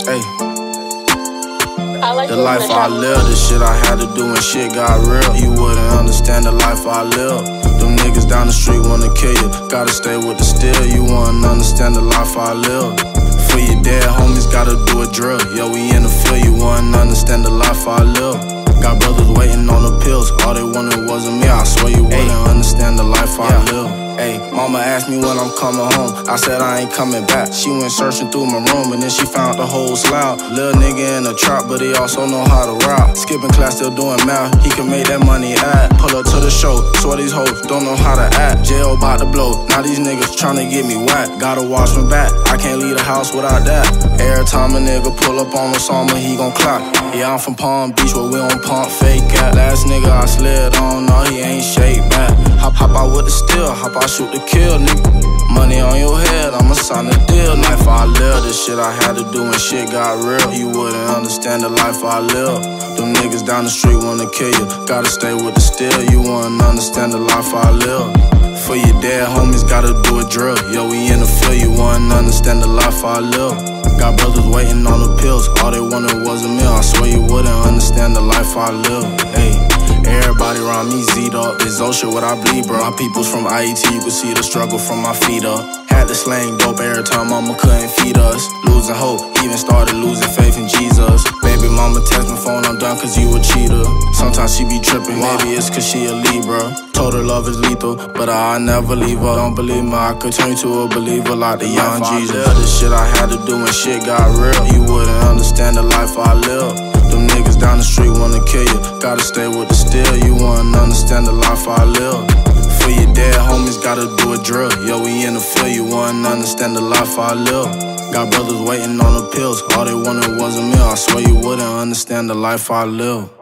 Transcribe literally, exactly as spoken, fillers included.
Hey. The life I live, the shit I had to do when shit got real. You wouldn't understand the life I live. Them niggas down the street wanna kill you. Gotta stay with the steel, you wouldn't understand the life I live. For your dead homies, gotta do a drill. Yo, we in the field, you wouldn't understand the life I live. Got brothers waiting on the pills, all they wanted wasn't me. I swear you wouldn't Ay. understand the life I yeah. live. Ay, mama asked me when I'm coming home. I said I ain't coming back. She went searching through my room and then she found the whole slough. Lil' nigga in the trap, but he also know how to rap. Skipping class, still doing math. He can make that money add. Pull up to the show, swear these hoes don't know how to act. Jail about to blow, now these niggas tryna get me whacked. Gotta watch my back, I can't leave the house without that. Every time a nigga pull up on Osama, he gon' clap. Yeah, I'm from Palm Beach, where we on pump fake at. Last nigga I slid on, no, he ain't shake back. Hop, hop out with the steel, hop out shoot to kill, nigga. Money on your head, I'ma sign the deal. Life I live, the shit I had to do when shit got real. You wouldn't understand the life I live. Them niggas down the street wanna kill you. Gotta stay with the steel, you wouldn't understand the life I live. For your dead homies, gotta do a drill. Yo, we in the field, you wouldn't understand the life I live. Got brothers waiting on the pills, all they wanted was a meal. I swear you wouldn't understand the life I live. Hey. Everybody around me Z'd up. It's ocean what I bleed, bro. My people's from I E T, you can see the struggle from my feet up. Had to slang dope every time mama couldn't feed us. Losing hope, even started losing faith in Jesus. Baby mama text my phone, I'm done cause you a cheater. Sometimes she be tripping, maybe it's cause she a Libra. Told her love is lethal, but I never leave her. Don't believe me, I could turn you to a believer like the young Jesus. The shit I had to do when shit got real. You wouldn't understand the life I live. Them niggas down the street wanna kill you. Gotta stay with the steel, you wouldn't understand the life I live. For your dead homies, gotta do a drill. Yo, we in the field, you wouldn't understand the life I live. Got brothers waiting on the pills, all they wanted was a meal. I swear you wouldn't understand the life I live.